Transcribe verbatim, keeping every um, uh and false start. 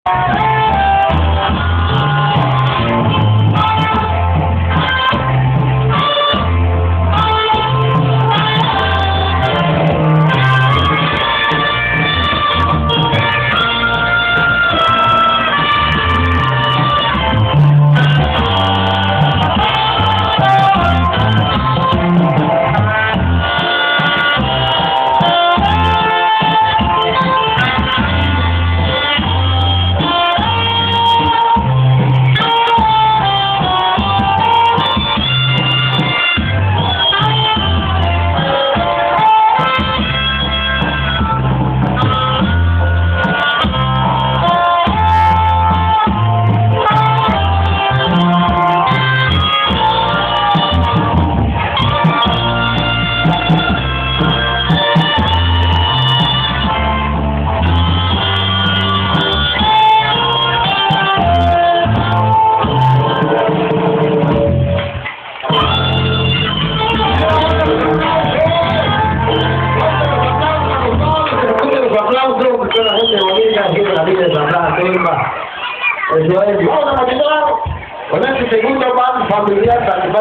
Porque la gente bonita, siempre la vida de Santa Cruz. Eso es. Vamos a continuar con este segundo pan familiar.